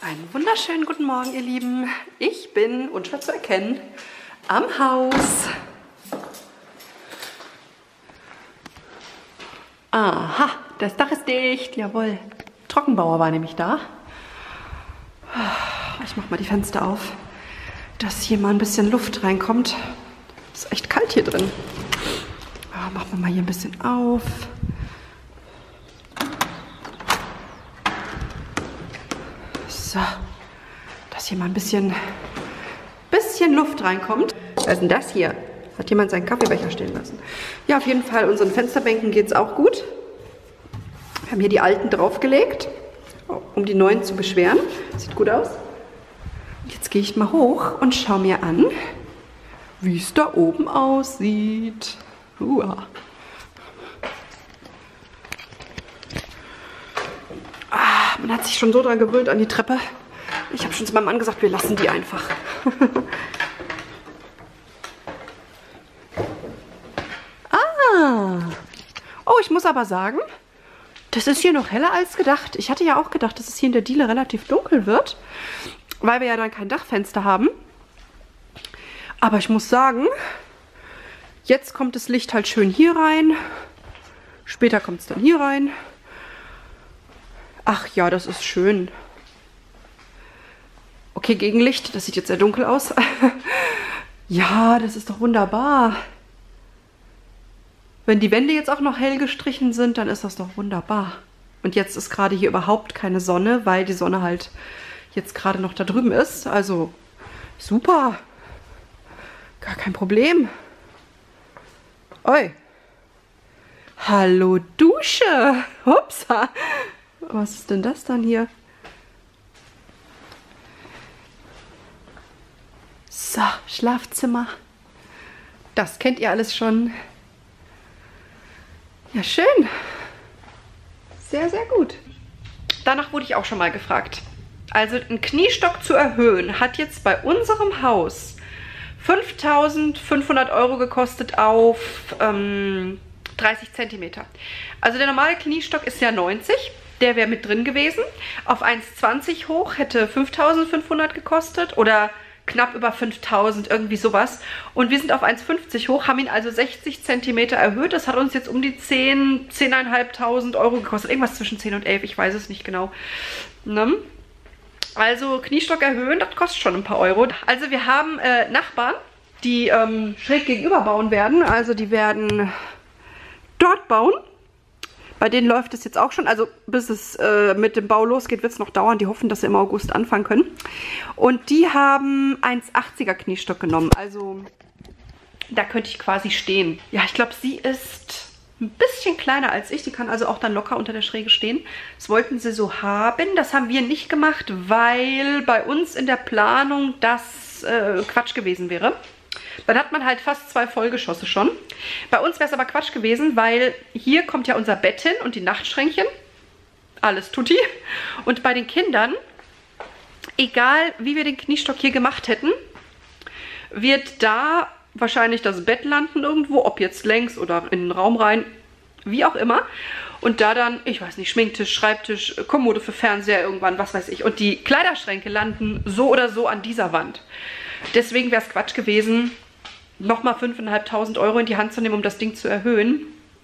Einen wunderschönen guten Morgen, ihr Lieben. Ich bin, unschwer zu erkennen, am Haus. Aha, das Dach ist dicht, jawohl. Trockenbauer war nämlich da. Ich mach mal die Fenster auf, dass hier mal ein bisschen Luft reinkommt. Ist echt kalt hier drin. Machen wir mal hier ein bisschen auf. So, dass hier mal ein bisschen Luft reinkommt. Was ist denn das hier? Hat jemand seinen Kaffeebecher stehen lassen? Ja, auf jeden Fall, unseren Fensterbänken geht es auch gut. Wir haben hier die alten draufgelegt, um die neuen zu beschweren. Sieht gut aus. Jetzt gehe ich mal hoch und schaue mir an, wie es da oben aussieht. Man hat sich schon so dran gewöhnt an die Treppe. Ich habe schon zu meinem Mann gesagt, wir lassen die einfach. Oh, ich muss aber sagen, das ist hier noch heller als gedacht. Ich hatte ja auch gedacht, dass es hier in der Diele relativ dunkel wird, weil wir ja dann kein Dachfenster haben. Aber ich muss sagen, jetzt kommt das Licht halt schön hier rein. Später kommt es dann hier rein. Ach ja, das ist schön. Okay, Gegenlicht, das sieht jetzt sehr dunkel aus. Ja, das ist doch wunderbar. Wenn die Wände jetzt auch noch hell gestrichen sind, dann ist das doch wunderbar. Und jetzt ist gerade hier überhaupt keine Sonne, weil die Sonne halt jetzt gerade noch da drüben ist. Also super. Gar kein Problem. Oi. Hallo Dusche. Hupsa. Was ist denn das dann hier? So, Schlafzimmer. Das kennt ihr alles schon. Ja, schön. Sehr, sehr gut. Danach wurde ich auch schon mal gefragt. Also einen Kniestock zu erhöhen hat jetzt bei unserem Haus 5.500 € gekostet auf 30 cm. Also der normale Kniestock ist ja 90. Der wäre mit drin gewesen. Auf 1,20 hoch hätte 5.500 gekostet oder knapp über 5.000, irgendwie sowas. Und wir sind auf 1,50 hoch, haben ihn also 60 cm erhöht. Das hat uns jetzt um die 10.500 € gekostet. Irgendwas zwischen 10 und 11, ich weiß es nicht genau. Ne? Also Kniestock erhöhen, das kostet schon ein paar Euro. Also wir haben Nachbarn, die schräg gegenüber bauen werden. Also die werden dort bauen. Bei denen läuft es jetzt auch schon, also bis es mit dem Bau losgeht, wird es noch dauern. Die hoffen, dass sie im August anfangen können. Und die haben 1,80er Kniestock genommen. Also da könnte ich quasi stehen. Ja, ich glaube, sie ist ein bisschen kleiner als ich. Die kann also auch dann locker unter der Schräge stehen. Das wollten sie so haben. Das haben wir nicht gemacht, weil bei uns in der Planung das Quatsch gewesen wäre. Dann hat man halt fast 2 Vollgeschosse schon. Bei uns wäre es aber Quatsch gewesen, weil hier kommt ja unser Bett hin und die Nachtschränkchen. Alles tutti. Und bei den Kindern, egal wie wir den Kniestock hier gemacht hätten, wird da wahrscheinlich das Bett landen irgendwo, ob jetzt längs oder in den Raum rein, wie auch immer. Und da dann, ich weiß nicht, Schminktisch, Schreibtisch, Kommode für Fernseher irgendwann, was weiß ich. Und die Kleiderschränke landen so oder so an dieser Wand. Deswegen wäre es Quatsch gewesen, nochmal 5.500 € in die Hand zu nehmen, um das Ding zu erhöhen.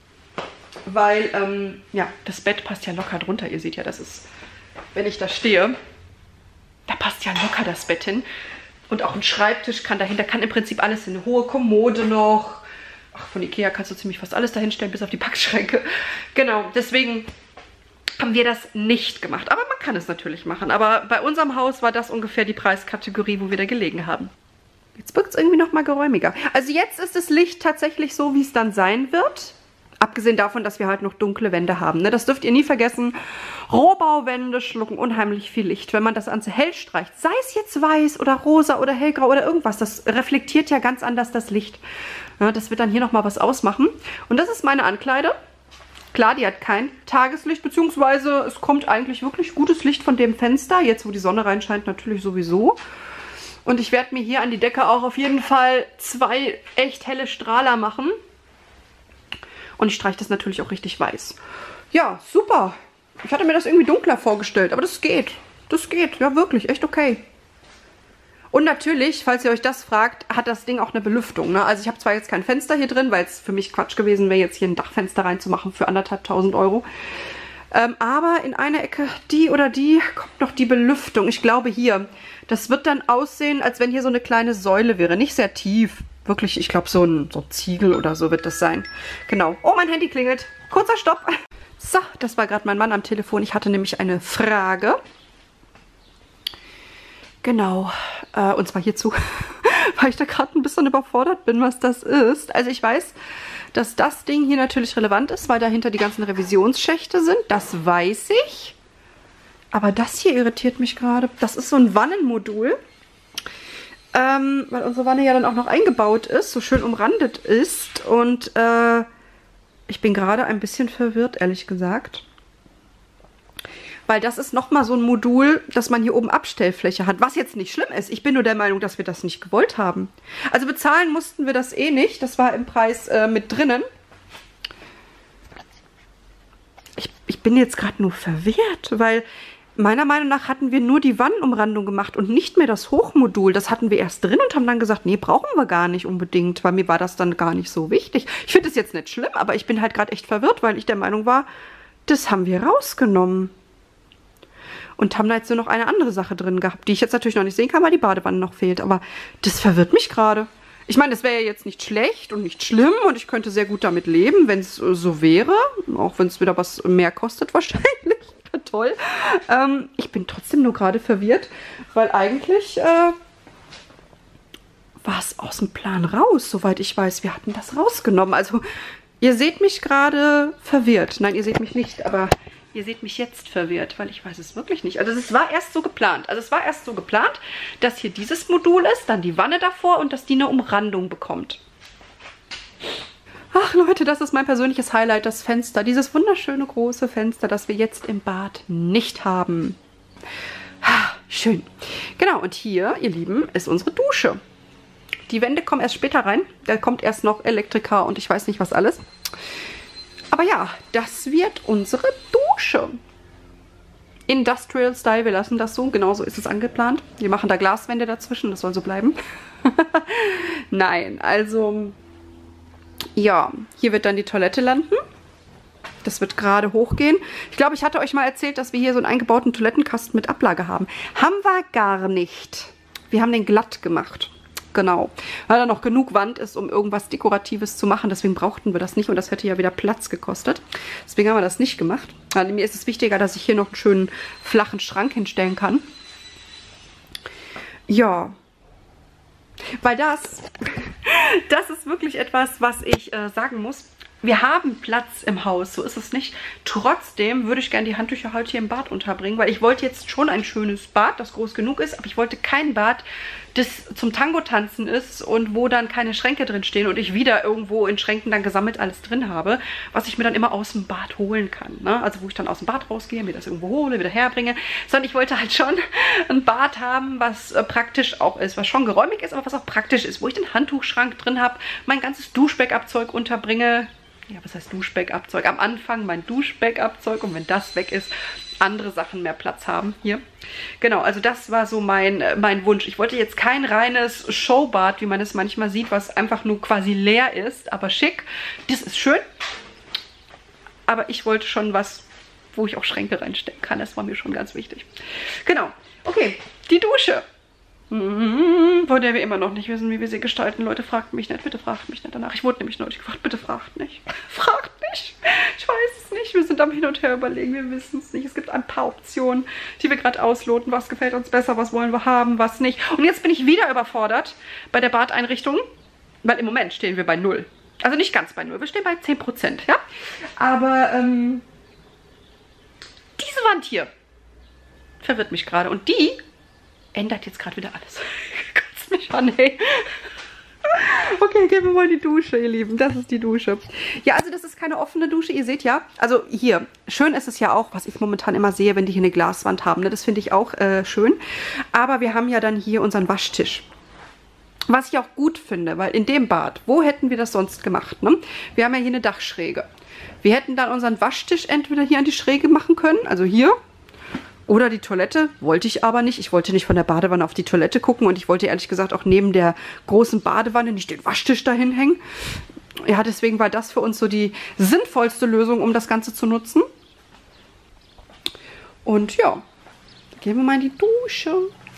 Weil, ja, das Bett passt ja locker drunter. Ihr seht ja, das ist, wenn ich da stehe, da passt ja locker das Bett hin. Und auch ein Schreibtisch kann dahinter, kann im Prinzip alles in eine hohe Kommode noch. Ach, von Ikea kannst du ziemlich fast alles dahinstellen, bis auf die Packschränke. Genau, deswegen haben wir das nicht gemacht. Aber man kann es natürlich machen. Aber bei unserem Haus war das ungefähr die Preiskategorie, wo wir da gelegen haben. Jetzt wirkt es irgendwie noch mal geräumiger. Also jetzt ist das Licht tatsächlich so, wie es dann sein wird. Abgesehen davon, dass wir halt noch dunkle Wände haben. Ne? Das dürft ihr nie vergessen. Rohbauwände schlucken unheimlich viel Licht. Wenn man das Ganze hell streicht, sei es jetzt weiß oder rosa oder hellgrau oder irgendwas, das reflektiert ja ganz anders das Licht. Ja, das wird dann hier noch mal was ausmachen. Und das ist meine Ankleide. Klar, die hat kein Tageslicht, beziehungsweise es kommt eigentlich wirklich gutes Licht von dem Fenster. Jetzt, wo die Sonne reinscheint, natürlich sowieso. Und ich werde mir hier an die Decke auch auf jeden Fall 2 echt helle Strahler machen. Und ich streiche das natürlich auch richtig weiß. Ja, super. Ich hatte mir das irgendwie dunkler vorgestellt, aber das geht. das geht. Ja, wirklich, echt okay. Und natürlich, falls ihr euch das fragt, hat das Ding auch eine Belüftung. Ne? Also ich habe zwar jetzt kein Fenster hier drin, weil es für mich Quatsch gewesen wäre, jetzt hier ein Dachfenster reinzumachen für 1.500 Euro. Aber in einer Ecke, die oder die, kommt noch die Belüftung. Ich glaube hier. Das wird dann aussehen, als wenn hier so eine kleine Säule wäre. Nicht sehr tief. Wirklich, ich glaube so ein Ziegel oder so wird das sein. Genau. Oh, mein Handy klingelt. Kurzer Stopp. So, das war gerade mein Mann am Telefon. Ich hatte nämlich eine Frage. Genau. Und zwar hierzu, weil ich da gerade ein bisschen überfordert bin, was das ist. Also ich weiß, dass das Ding hier natürlich relevant ist, weil dahinter die ganzen Revisionsschächte sind. Das weiß ich. Aber das hier irritiert mich gerade. Das ist so ein Wannenmodul. Weil unsere Wanne ja dann auch noch eingebaut ist, so schön umrandet ist. Und ich bin gerade ein bisschen verwirrt, ehrlich gesagt. Weil das ist nochmal so ein Modul, dass man hier oben Abstellfläche hat. Was jetzt nicht schlimm ist. Ich bin nur der Meinung, dass wir das nicht gewollt haben. Also bezahlen mussten wir das eh nicht. Das war im Preis mit drinnen. Ich bin jetzt gerade nur verwirrt, weil meiner Meinung nach hatten wir nur die Wannenumrandung gemacht und nicht mehr das Hochmodul. Das hatten wir erst drin und haben dann gesagt, nee, brauchen wir gar nicht unbedingt, weil mir war das dann gar nicht so wichtig. Ich finde es jetzt nicht schlimm, aber ich bin halt gerade echt verwirrt, weil ich der Meinung war, das haben wir rausgenommen. Und haben da jetzt nur noch eine andere Sache drin gehabt, die ich jetzt natürlich noch nicht sehen kann, weil die Badewanne noch fehlt. Aber das verwirrt mich gerade. Ich meine, das wäre ja jetzt nicht schlecht und nicht schlimm und ich könnte sehr gut damit leben, wenn es so wäre. Auch wenn es wieder was mehr kostet wahrscheinlich. Toll. Ich bin trotzdem nur gerade verwirrt, weil eigentlich war es aus dem Plan raus, soweit ich weiß. Wir hatten das rausgenommen. Also ihr seht mich gerade verwirrt. Nein, ihr seht mich nicht, aber ihr seht mich jetzt verwirrt, weil ich weiß es wirklich nicht. Also es war erst so geplant. Dass hier dieses Modul ist, dann die Wanne davor und dass die eine Umrandung bekommt. Ach Leute, das ist mein persönliches Highlight, das Fenster. Dieses wunderschöne große Fenster, das wir jetzt im Bad nicht haben. Schön. Genau, und hier, ihr Lieben, ist unsere Dusche. Die Wände kommen erst später rein. Da kommt erst noch Elektriker und ich weiß nicht was alles. Aber ja, das wird unsere Dusche. Industrial Style, wir lassen das so. Genauso ist es angeplant. Wir machen da Glaswände dazwischen, das soll so bleiben. Nein, also ja, hier wird dann die Toilette landen. Das wird gerade hochgehen. Ich glaube, ich hatte euch mal erzählt, dass wir hier so einen eingebauten Toilettenkasten mit Ablage haben. Haben wir gar nicht. Wir haben den glatt gemacht. Genau. Weil da noch genug Wand ist, um irgendwas Dekoratives zu machen. Deswegen brauchten wir das nicht und das hätte ja wieder Platz gekostet. Deswegen haben wir das nicht gemacht. Also mir ist es wichtiger, dass ich hier noch einen schönen flachen Schrank hinstellen kann. Ja. Weil das ist wirklich etwas, was ich sagen muss. Wir haben Platz im Haus, so ist es nicht. Trotzdem würde ich gerne die Handtücher heute hier im Bad unterbringen, weil ich wollte jetzt schon ein schönes Bad, das groß genug ist, aber ich wollte kein Bad, das zum Tango-Tanzen ist und wo dann keine Schränke drin stehen und ich wieder irgendwo in Schränken dann gesammelt alles drin habe, was ich mir dann immer aus dem Bad holen kann. Ne? Also wo ich dann aus dem Bad rausgehe, mir das irgendwo hole, wieder herbringe. Sondern ich wollte halt schon ein Bad haben, was praktisch auch ist, was schon geräumig ist, aber was auch praktisch ist, wo ich den Handtuchschrank drin habe, mein ganzes Duschbackabzeug unterbringe. Ja, was heißt Duschbackabzeug? Am Anfang mein Duschbackabzeug und wenn das weg ist, andere Sachen mehr Platz haben hier. Genau, also das war so mein Wunsch. Ich wollte jetzt kein reines Showbad, wie man es manchmal sieht, was einfach nur quasi leer ist, aber schick. Das ist schön, aber ich wollte schon was, wo ich auch Schränke reinstecken kann. Das war mir schon ganz wichtig. Genau, okay, die Dusche. Von der wir immer noch nicht wissen, wie wir sie gestalten. Leute, fragt mich nicht, bitte fragt mich nicht danach. Ich wurde nämlich neulich gefragt, bitte fragt nicht. Fragt nicht. Ich weiß es nicht. Wir sind am Hin und Her überlegen, wir wissen es nicht. Es gibt ein paar Optionen, die wir gerade ausloten. Was gefällt uns besser, was wollen wir haben, was nicht. Und jetzt bin ich wieder überfordert bei der Badeinrichtung, weil im Moment stehen wir bei 0. Also nicht ganz bei 0, wir stehen bei 10%, ja. Aber diese Wand hier verwirrt mich gerade und die ändert jetzt gerade wieder alles. Kotzt mich an, ey. Okay, gehen wir mal in die Dusche, ihr Lieben. Das ist die Dusche. Ja, also das ist keine offene Dusche. Ihr seht ja, also hier, schön ist es ja auch, was ich momentan immer sehe, wenn die hier eine Glaswand haben. Ne? Das finde ich auch schön. Aber wir haben ja dann hier unseren Waschtisch. Was ich auch gut finde, weil in dem Bad, wo hätten wir das sonst gemacht? Ne? Wir haben ja hier eine Dachschräge. Wir hätten dann unseren Waschtisch entweder hier an die Schräge machen können, also hier, Oder die Toilette, wollte ich aber nicht. Ich wollte nicht von der Badewanne auf die Toilette gucken und ich wollte ehrlich gesagt auch neben der großen Badewanne nicht den Waschtisch dahin hängen. Ja, deswegen war das für uns so die sinnvollste Lösung, um das Ganze zu nutzen. Und ja, gehen wir mal in die Dusche.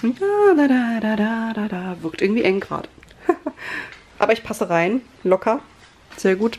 Ja, wirkt irgendwie eng gerade. Aber ich passe rein, locker, sehr gut.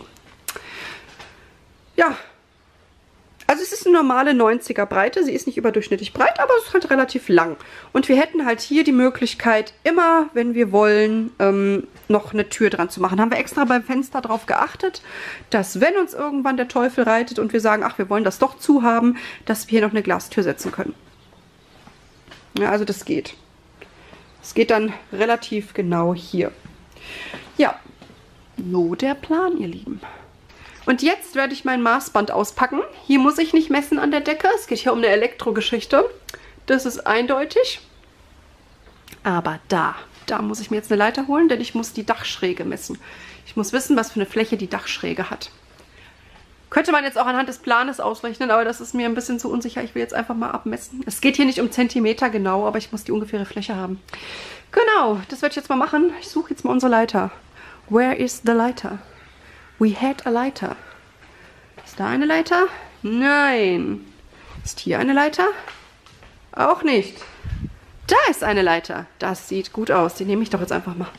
Ja. Also es ist eine normale 90er Breite, sie ist nicht überdurchschnittlich breit, aber es ist halt relativ lang. Und wir hätten halt hier die Möglichkeit, immer, wenn wir wollen, noch eine Tür dran zu machen. Haben wir extra beim Fenster darauf geachtet, dass wenn uns irgendwann der Teufel reitet und wir sagen, ach, wir wollen das doch zu haben, dass wir hier noch eine Glastür setzen können. Ja, also das geht. Es geht dann relativ genau hier. Ja, so der Plan, ihr Lieben. Und jetzt werde ich mein Maßband auspacken. Hier muss ich nicht messen an der Decke. Es geht hier um eine Elektrogeschichte. Das ist eindeutig. Aber da muss ich mir jetzt eine Leiter holen, denn ich muss die Dachschräge messen. Ich muss wissen, was für eine Fläche die Dachschräge hat. Könnte man jetzt auch anhand des Planes ausrechnen, aber das ist mir ein bisschen zu unsicher. Ich will jetzt einfach mal abmessen. Es geht hier nicht um Zentimeter genau, aber ich muss die ungefähre Fläche haben. Genau, das werde ich jetzt mal machen. Ich suche jetzt mal unsere Leiter. Where is the lighter? We had a lighter. Ist da eine Leiter? Nein. Ist hier eine Leiter? Auch nicht. Da ist eine Leiter. Das sieht gut aus. Die nehme ich doch jetzt einfach mal.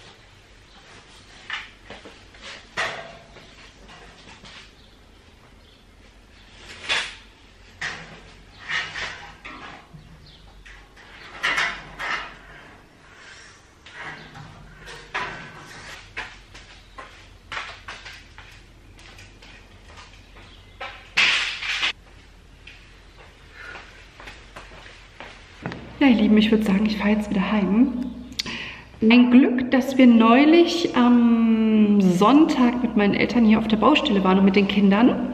Ja, ihr Lieben, ich würde sagen, ich fahre jetzt wieder heim. Ein Glück, dass wir neulich am Sonntag mit meinen Eltern hier auf der Baustelle waren und mit den Kindern,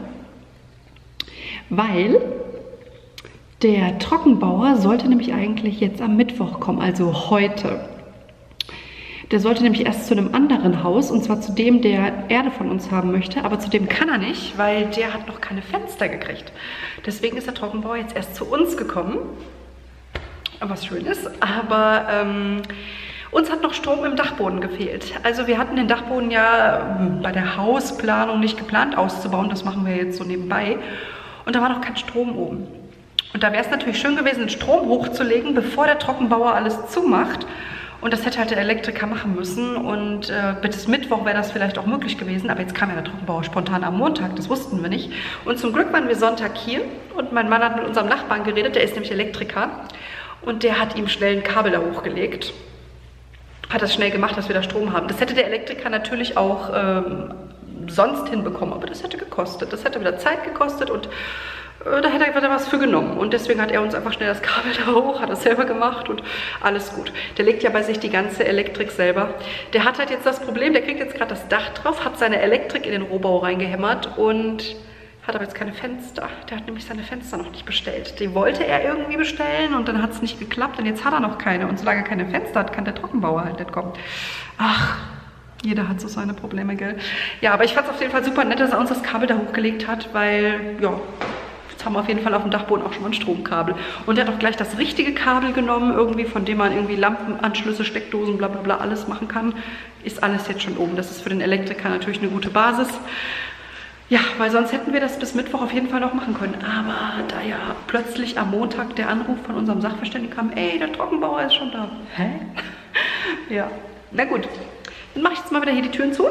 weil der Trockenbauer sollte nämlich eigentlich jetzt am Mittwoch kommen, also heute. Der sollte nämlich erst zu einem anderen Haus, und zwar zu dem, der Erde von uns haben möchte, aber zu dem kann er nicht, weil der hat noch keine Fenster gekriegt. Deswegen ist der Trockenbauer jetzt erst zu uns gekommen. Was schön ist, aber uns hat noch Strom im Dachboden gefehlt. Also wir hatten den Dachboden ja bei der Hausplanung nicht geplant auszubauen, das machen wir jetzt so nebenbei. Und da war noch kein Strom oben. Und da wäre es natürlich schön gewesen, den Strom hochzulegen, bevor der Trockenbauer alles zumacht. Und das hätte halt der Elektriker machen müssen und bis Mittwoch wäre das vielleicht auch möglich gewesen. Aber jetzt kam ja der Trockenbauer spontan am Montag, das wussten wir nicht. Und zum Glück waren wir Sonntag hier und mein Mann hat mit unserem Nachbarn geredet, der ist nämlich Elektriker. Und der hat ihm schnell ein Kabel da hochgelegt. Hat das schnell gemacht, dass wir da Strom haben. Das hätte der Elektriker natürlich auch sonst hinbekommen, aber das hätte gekostet. Das hätte wieder Zeit gekostet und da hätte er was für genommen. Und deswegen hat er uns einfach schnell das Kabel da hoch, hat das selber gemacht und alles gut. Der legt ja bei sich die ganze Elektrik selber. Der hat halt jetzt das Problem, der kriegt jetzt gerade das Dach drauf, hat seine Elektrik in den Rohbau reingehämmert und hat aber jetzt keine Fenster. Der hat nämlich seine Fenster noch nicht bestellt. Die wollte er irgendwie bestellen und dann hat es nicht geklappt und jetzt hat er noch keine. Und solange er keine Fenster hat, kann der Trockenbauer halt nicht kommen. Ach, jeder hat so seine Probleme, gell? Ja, aber ich fand es auf jeden Fall super nett, dass er uns das Kabel da hochgelegt hat, weil, ja, jetzt haben wir auf jeden Fall auf dem Dachboden auch schon mal ein Stromkabel. Und er hat auch gleich das richtige Kabel genommen, irgendwie, von dem man irgendwie Lampenanschlüsse, Steckdosen, bla bla bla alles machen kann. Ist alles jetzt schon oben. Das ist für den Elektriker natürlich eine gute Basis. Ja, weil sonst hätten wir das bis Mittwoch auf jeden Fall noch machen können. Aber da ja plötzlich am Montag der Anruf von unserem Sachverständigen kam, ey, der Trockenbauer ist schon da. Hä? Ja, na gut. Dann mache ich jetzt mal wieder hier die Türen zu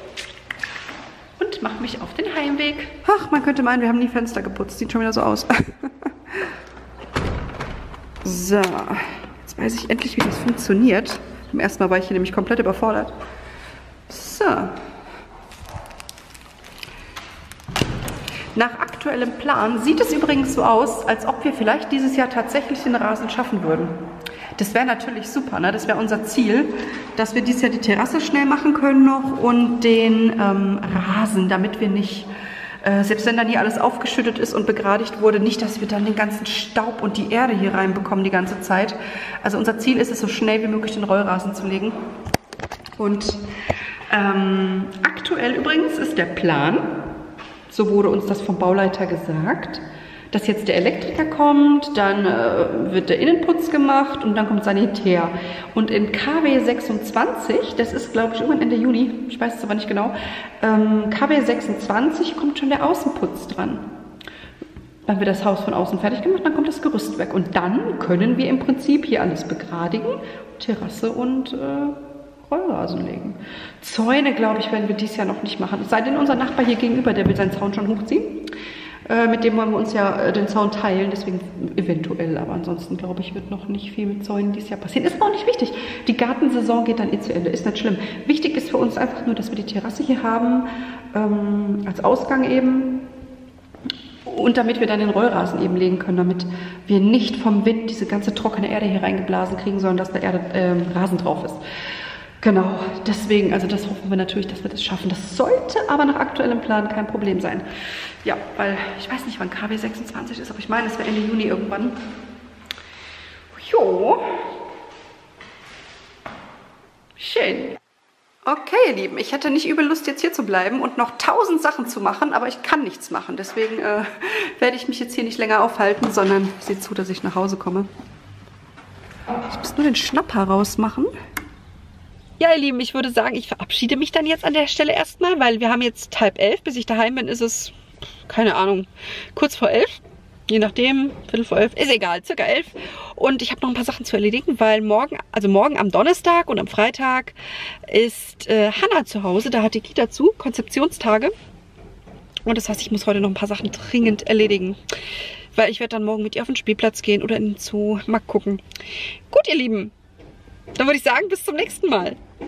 und mache mich auf den Heimweg. Ach, man könnte meinen, wir haben nie Fenster geputzt. Sieht schon wieder so aus. So, jetzt weiß ich endlich, wie das funktioniert. Beim ersten Mal war ich hier nämlich komplett überfordert. So. Nach aktuellem Plan sieht es übrigens so aus, als ob wir vielleicht dieses Jahr tatsächlich den Rasen schaffen würden. Das wäre natürlich super, ne? Das wäre unser Ziel, dass wir dieses Jahr die Terrasse schnell machen können noch und den Rasen, damit wir nicht, selbst wenn dann hier alles aufgeschüttet ist und begradigt wurde, nicht, dass wir dann den ganzen Staub und die Erde hier reinbekommen die ganze Zeit. Also unser Ziel ist es, so schnell wie möglich den Rollrasen zu legen. Und aktuell übrigens ist der Plan, so wurde uns das vom Bauleiter gesagt, dass jetzt der Elektriker kommt, dann wird der Innenputz gemacht und dann kommt Sanitär. Und in KW 26, das ist glaube ich irgendwann Ende Juni, ich weiß es aber nicht genau, KW 26 kommt schon der Außenputz dran. Dann wird das Haus von außen fertig gemacht, dann kommt das Gerüst weg. Und dann können wir im Prinzip hier alles begradigen, Terrasse und Rollrasen legen. Zäune, glaube ich, werden wir dieses Jahr noch nicht machen. Es sei denn, unser Nachbar hier gegenüber, der will seinen Zaun schon hochziehen. Mit dem wollen wir uns ja den Zaun teilen, deswegen eventuell. Aber ansonsten, glaube ich, wird noch nicht viel mit Zäunen dieses Jahr passieren. Ist auch nicht wichtig. Die Gartensaison geht dann zu Ende, ist nicht schlimm. Wichtig ist für uns einfach nur, dass wir die Terrasse hier haben, als Ausgang eben. Und damit wir dann den Rollrasen eben legen können, damit wir nicht vom Wind diese ganze trockene Erde hier reingeblasen kriegen, sondern dass da Rasen drauf ist. Genau, deswegen, also das hoffen wir natürlich, dass wir das schaffen. Das sollte aber nach aktuellem Plan kein Problem sein. Ja, weil ich weiß nicht, wann KW 26 ist, aber ich meine, es wäre Ende Juni irgendwann. Jo. Schön. Okay, ihr Lieben, ich hätte nicht übel Lust, jetzt hier zu bleiben und noch 1000 Sachen zu machen, aber ich kann nichts machen. Deswegen werde ich mich jetzt hier nicht länger aufhalten, sondern seht zu, dass ich nach Hause komme. Ich muss nur den Schnapper rausmachen. Ja, ihr Lieben, ich würde sagen, ich verabschiede mich dann jetzt an der Stelle erstmal, weil wir haben jetzt 10:30. Bis ich daheim bin, ist es, keine Ahnung, kurz vor 11. Je nachdem, 11:15, ist egal, circa 11. Und ich habe noch ein paar Sachen zu erledigen, weil morgen am Donnerstag und am Freitag ist Hannah zu Hause. Da hat die Kita zu, Konzeptionstage. Und das heißt, ich muss heute noch ein paar Sachen dringend erledigen. Weil ich werde dann morgen mit ihr auf den Spielplatz gehen oder in den Zoo. Mal gucken. Gut, ihr Lieben. Dann würde ich sagen, bis zum nächsten Mal.